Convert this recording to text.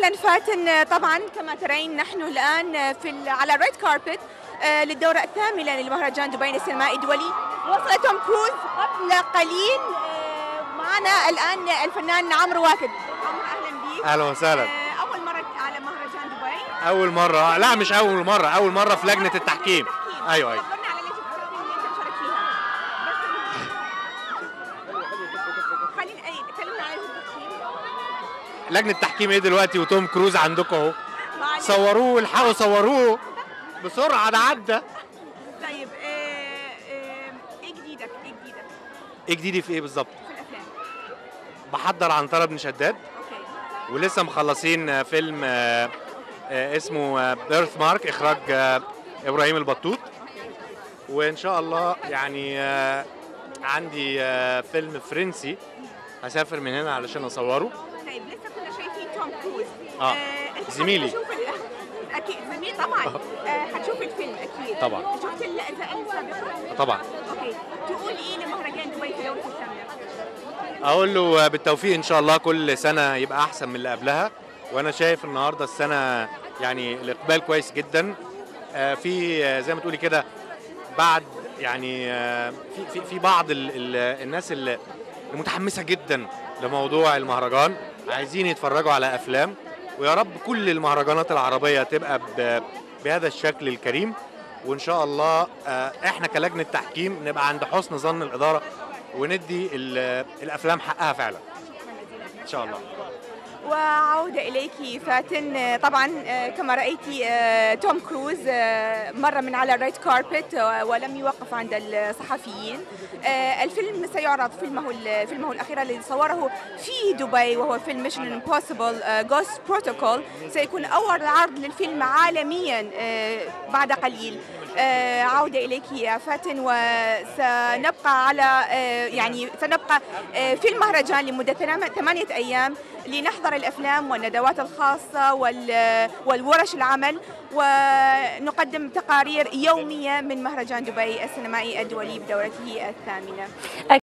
أهلا فاتن، طبعا كما ترين نحن الآن على الريد كاربت للدورة الثامنة للمهرجان دبي السينمائي الدولي. وصل توم كروز قبل قليل. معنا الآن الفنان عمرو واكد. عمرو أهلا بيك. أهلا وسهلا. أول مرة على مهرجان دبي؟ أول مرة، لا مش أول مرة، أول مرة في لجنة التحكيم. أيوه. خبرنا على لجنة التحكيم اللي أنت مشارك فيها. خلينا كلمنا على لجنة التحكيم. لجنة التحكيم إيه دلوقتي وتوم كروز عندكم أهو. صوروه، الحقوا صوروه بسرعة، ده عدى. طيب إيه جديدك؟ إيه جديدي في إيه بالظبط؟ في الأفلام. بحضر عنترة بن شداد. أوكي. ولسه مخلصين فيلم اسمه بيرث مارك، إخراج إبراهيم البطوط. وإن شاء الله يعني عندي فيلم فرنسي هسافر من هنا علشان أصوره. طيب لسه كنا شايفين توم كروز. زميلي. اكيد زميل طبعا. هتشوف الفيلم اكيد. طبعا. شفت الاجزاء السابقه؟ طبعا. اوكي، تقول ايه لمهرجان دبي في دورة الثامنة؟ اقول له بالتوفيق ان شاء الله، كل سنه يبقى احسن من اللي قبلها. وانا شايف النهارده السنه يعني الاقبال كويس جدا. في زي ما تقولي كده، بعد يعني في بعض الناس المتحمسه جدا لموضوع المهرجان، عايزين يتفرجوا على افلام. ويا رب كل المهرجانات العربيه تبقى بهذا الشكل الكريم. وان شاء الله احنا كلجنه تحكيم نبقى عند حسن ظن الاداره وندي الافلام حقها فعلا ان شاء الله. وعودة إليك فاتن، طبعا كما رأيتي توم كروز مر من على الريد كاربت ولم يوقف عند الصحفيين. الفيلم سيعرض فيلمه الأخير الذي صوره في دبي، وهو فيلم ميشن امبوسيبل جوست بروتوكول. سيكون أول عرض للفيلم عالميا بعد قليل. عودة إليك يا فاتن، وسنبقى على سنبقى في المهرجان لمدة 8 أيام لنحضر الأفلام والندوات الخاصة والورش العمل، ونقدم تقارير يومية من مهرجان دبي السينمائي الدولي بدورته الثامنة.